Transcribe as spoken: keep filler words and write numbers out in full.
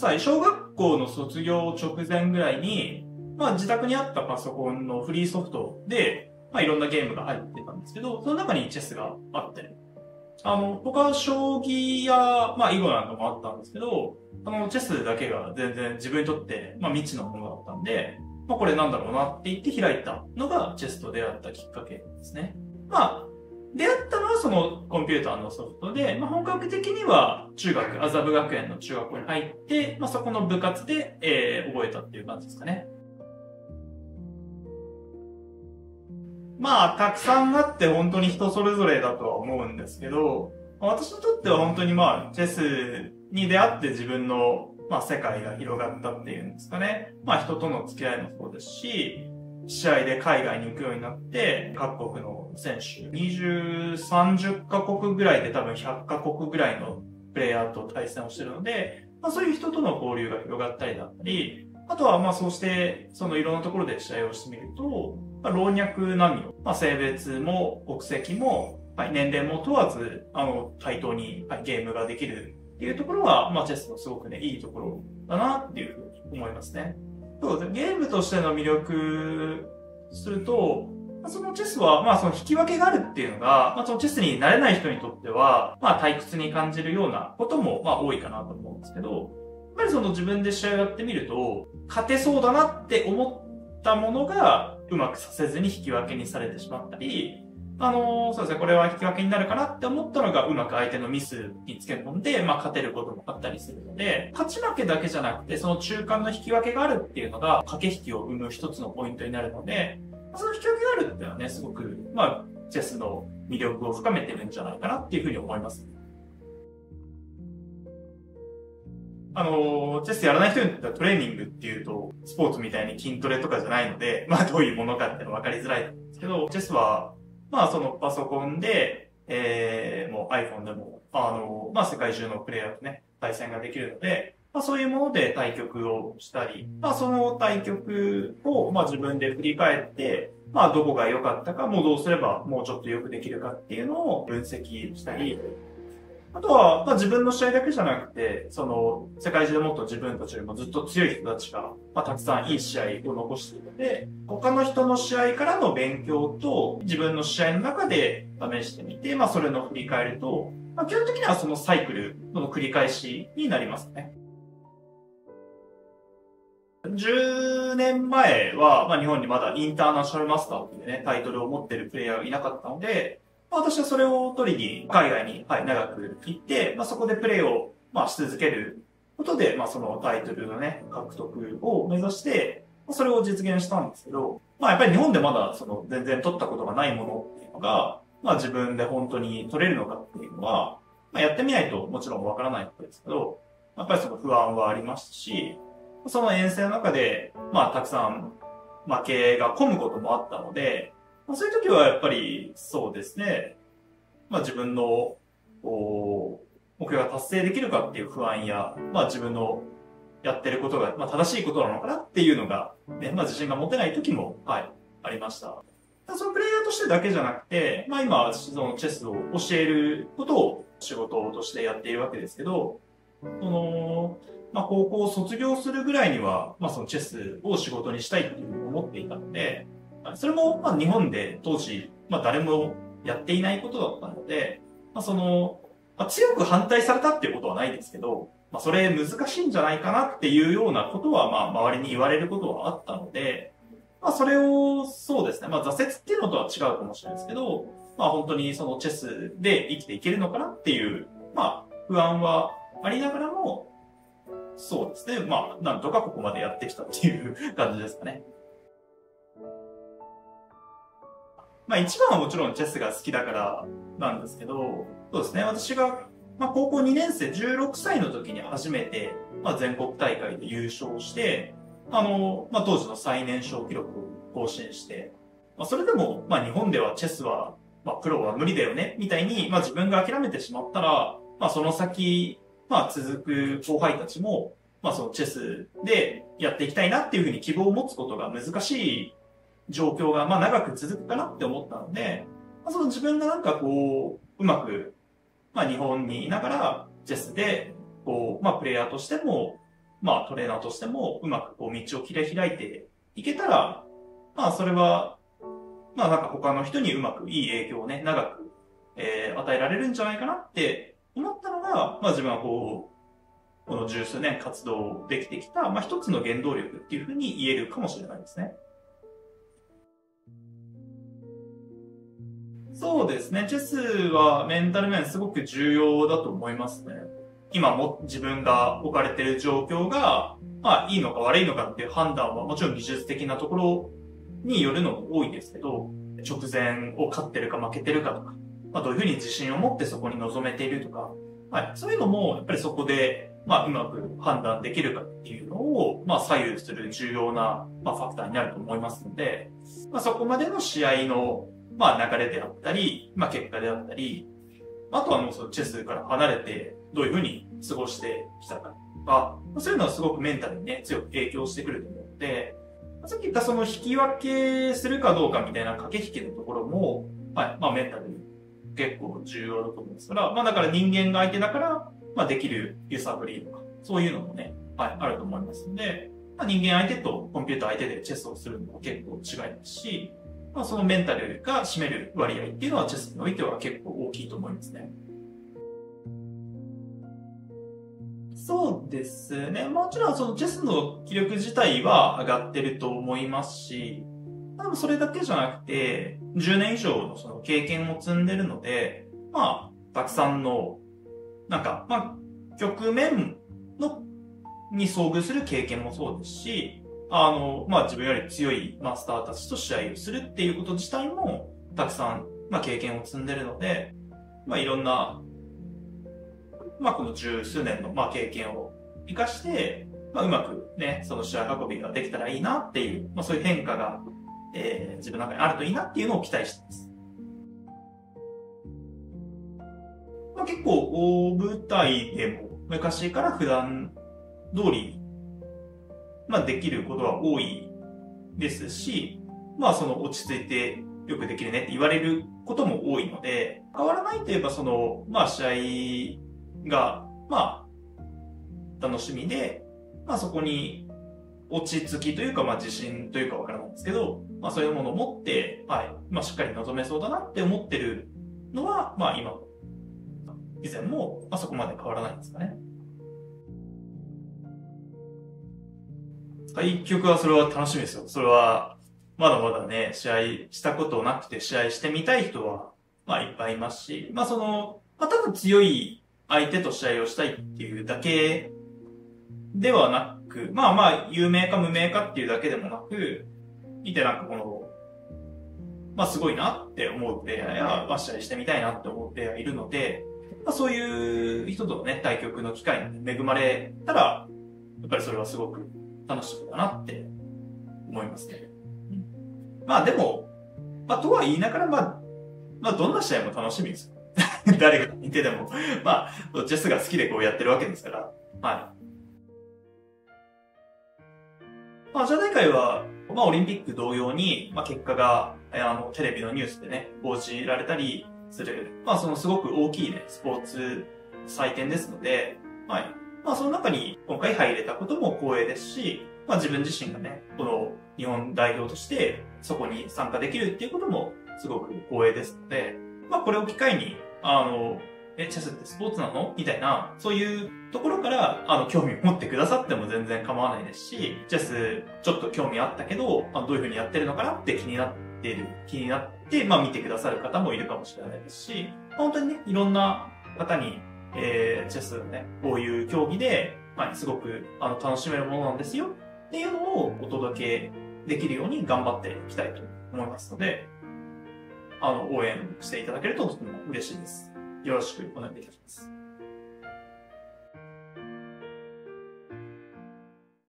歳、小学校の卒業直前ぐらいに、まあ自宅にあったパソコンのフリーソフトで、まあいろんなゲームが入ってたんですけど、その中にチェスがあって、あの、他は将棋や、まあ囲碁なんかもあったんですけど、あの、チェスだけが全然自分にとって、まあ未知のものだったんで、まあこれなんだろうなって言って開いたのがチェスと出会ったきっかけですね。まあ、出会ったのはそのコンピューターのソフトで、まあ本格的には中学、麻布学園の中学校に入って、まあそこの部活で、えー、覚えたっていう感じですかね。まあ、たくさんあって本当に人それぞれだとは思うんですけど、私にとっては本当にまあ、チェスに出会って自分の、まあ、世界が広がったっていうんですかね。まあ、人との付き合いもそうですし、試合で海外に行くようになって、各国の選手、にじゅう、さんじゅっカ国ぐらいで多分ひゃっカ国ぐらいのプレイヤーと対戦をしてるので、まあ、そういう人との交流が広がったりだったり、あとはまあそうして、そのいろんなところで試合をしてみると、まあ、老若男女、まあ、性別も国籍も、はい、年齢も問わず、あの、対等に、はい、ゲームができるっていうところは、まあチェスのすごくね、いいところだなっていうふうに思いますね。そうですね。ゲームとしての魅力すると、そのチェスは、まあその引き分けがあるっていうのが、まあそのチェスに慣れない人にとっては、まあ退屈に感じるようなことも、まあ多いかなと思うんですけど、やっぱりその自分で試合をやってみると、勝てそうだなって思ったものが、うまくさせずに引き分けにされてしまったり、あのー、そうですね、これは引き分けになるかなって思ったのがうまく相手のミスにつけ込んで、まあ勝てることもあったりするので、勝ち負けだけじゃなくて、その中間の引き分けがあるっていうのが、駆け引きを生む一つのポイントになるので、その引き分けがあるっていうのはね、すごく、まあ、チェスの魅力を深めてるんじゃないかなっていうふうに思います。あの、チェスやらない人にとってはトレーニングっていうと、スポーツみたいに筋トレとかじゃないので、まあどういうものかっていうのは分かりづらいんですけど、チェスは、まあそのパソコンで、えー、もう iPhone でも、あの、まあ世界中のプレイヤーとね、対戦ができるので、まあそういうもので対局をしたり、まあその対局を、まあ自分で振り返って、まあどこが良かったか、もうどうすればもうちょっとよくできるかっていうのを分析したり、あとは、まあ、自分の試合だけじゃなくて、その、世界中でもっと自分たちよりもずっと強い人たちが、まあ、たくさんいい試合を残しているので、他の人の試合からの勉強と、自分の試合の中で試してみて、まあ、それの振り返ると、まあ、基本的にはそのサイクルの繰り返しになりますね。じゅうねんまえは、まあ、日本にまだインターナショナルマスターというね、タイトルを持っているプレイヤーがいなかったので、私はそれを取りに海外に、はい、長く行って、まあ、そこでプレイを、まあ、し続けることで、まあ、そのタイトルのね、獲得を目指して、まあ、それを実現したんですけど、まあ、やっぱり日本でまだその全然取ったことがないものっていうのが、まあ、自分で本当に取れるのかっていうのは、まあ、やってみないともちろんわからないことですけど、やっぱりその不安はありますし、その遠征の中で、まあ、たくさん負けが込むこともあったので、まあ、そういう時はやっぱりそうですね、まあ自分の目標が達成できるかっていう不安や、まあ自分のやってることが、まあ、正しいことなのかなっていうのが、ね、まあ自信が持てない時も、はい、ありました。そのプレイヤーとしてだけじゃなくて、まあ今、そのチェスを教えることを仕事としてやっているわけですけど、その、まあ高校を卒業するぐらいには、まあそのチェスを仕事にしたいっていうふうに思っていたので、それもまあ日本で当時、まあ誰もやっていないことだったので、まあその、まあ、強く反対されたっていうことはないですけど、まあそれ難しいんじゃないかなっていうようなことは、まあ周りに言われることはあったので、まあそれを、そうですね、まあ挫折っていうのとは違うかもしれないですけど、まあ本当にそのチェスで生きていけるのかなっていう、まあ不安はありながらも、そうですね、まあなんとかここまでやってきたっていう感じですかね。まあ一番はもちろんチェスが好きだからなんですけど、そうですね、私が、まあ高校にねん生じゅうろくさいの時に初めて、まあ全国大会で優勝して、あの、まあ当時の最年少記録を更新して、まあそれでも、まあ日本ではチェスは、まあプロは無理だよね、みたいに、まあ自分が諦めてしまったら、まあその先、まあ続く後輩たちも、まあそのチェスでやっていきたいなっていうふうに希望を持つことが難しい状況が、まあ長く続くかなって思ったので、まあ、その自分がなんかこう、うまく、まあ日本にいながら、チェスで、こう、まあプレイヤーとしても、 まあトレーナーとしてもうまくこう道を切り開いていけたら、まあそれは、まあなんか他の人にうまくいい影響をね、長く、えー、与えられるんじゃないかなって思ったのが、まあ自分はこう、この十数年活動できてきた、まあ一つの原動力っていうふうに言えるかもしれないですね。そうですね。チェスはメンタル面すごく重要だと思いますね。今も自分が置かれている状況が、まあいいのか悪いのかっていう判断はもちろん技術的なところによるのも多いですけど、直前を勝ってるか負けてるかとか、まあどういうふうに自信を持ってそこに臨めているとか、はい。そういうのもやっぱりそこで、まあうまく判断できるかっていうのを、まあ左右する重要な、まあファクターになると思いますので、まあそこまでの試合のまあ流れであったり、まあ結果であったり、あとはもうそのチェスから離れてどういうふうに過ごしてきたかとか、そういうのはすごくメンタルにね、強く影響してくると思うので、さっき言ったその引き分けするかどうかみたいな駆け引きのところも、はい、まあメンタルに結構重要だと思うんですから、まあだから人間が相手だから、まあできる揺さぶりとか、そういうのもね、はい、あると思いますので、まあ人間相手とコンピューター相手でチェスをするのは結構違いますし、まあ、そのメンタルが占める割合っていうのはチェスにおいては結構大きいと思いますね。そうですね。もちろんそのチェスの気力自体は上がってると思いますし、多分それだけじゃなくて、じゅうねん以上のその経験を積んでるので、まあ、たくさんの、なんか、まあ、局面の、に遭遇する経験もそうですし、あの、まあ、自分より強いマスターたちと試合をするっていうこと自体も、たくさん、まあ、経験を積んでるので、まあ、いろんな、まあ、この十数年の、まあ、経験を活かして、まあ、うまくね、その試合運びができたらいいなっていう、まあ、そういう変化が、えー、自分の中にあるといいなっていうのを期待しています。まあ、結構、大舞台でも、昔から普段通り、まあできることは多いですし、まあその落ち着いてよくできるねって言われることも多いので、変わらないといえばその、まあ試合が、まあ楽しみで、まあそこに落ち着きというか、まあ自信というかわからないんですけど、まあそういうものを持って、はい、まあしっかり臨めそうだなって思ってるのは、まあ今、以前も、まあそこまで変わらないんですかね。対局はそれは楽しみですよ。それは、まだまだね、試合したことなくて試合してみたい人は、まあいっぱいいますし、まあその、まあただ強い相手と試合をしたいっていうだけではなく、まあまあ有名か無名かっていうだけでもなく、見てなんかこの、まあすごいなって思うプレイヤーや、まあ試合してみたいなって思うプレイヤーがいるので、まあそういう人とのね、対局の機会に恵まれたら、やっぱりそれはすごく楽しみだなって思いますね。まあでも、まあとは言いながら、まあ、まあどんな試合も楽しみですよ。誰が見てでも。まあ、チェスが好きでこうやってるわけですから。はい。まあアジア大会は、まあオリンピック同様に、まあ結果が、あの、テレビのニュースでね、報じられたりする、まあそのすごく大きいね、スポーツ祭典ですので、はい。まあその中に今回入れたことも光栄ですし、まあ自分自身がね、この日本代表としてそこに参加できるっていうこともすごく光栄ですので、まあこれを機会に、あの、え、チェスってスポーツなのみたいな、そういうところから、あの、興味を持ってくださっても全然構わないですし、チェスちょっと興味あったけど、あどういう風にやってるのかなって気になっている、気になって、まあ見てくださる方もいるかもしれないですし、本当にね、いろんな方にえー、チェスね、こういう競技で、まあ、すごく、あの、楽しめるものなんですよっていうのをお届けできるように頑張っていきたいと思いますので、あの、応援していただけるととても嬉しいです。よろしくお願いいたします。